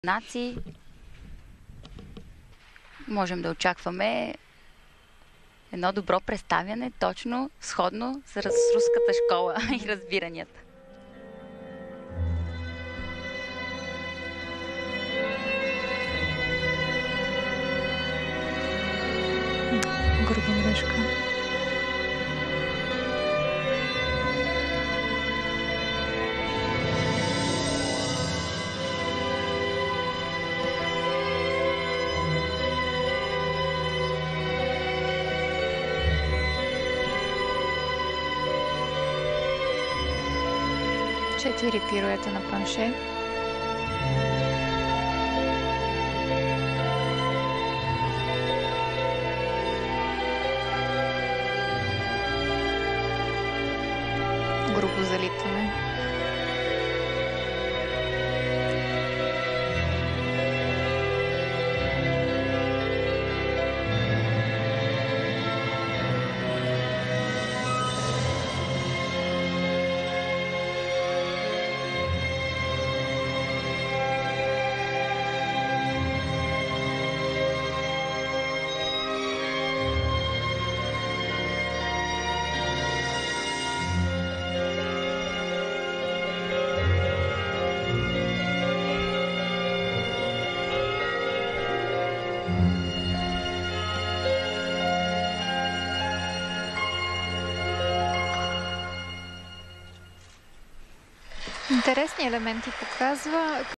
нации можем да очакваме едно добро представяне, точно, сходно с руската школа и разбиранията. Груба грешка. Четири пируета на планше. Грубо залитане. Интересни елементи показва.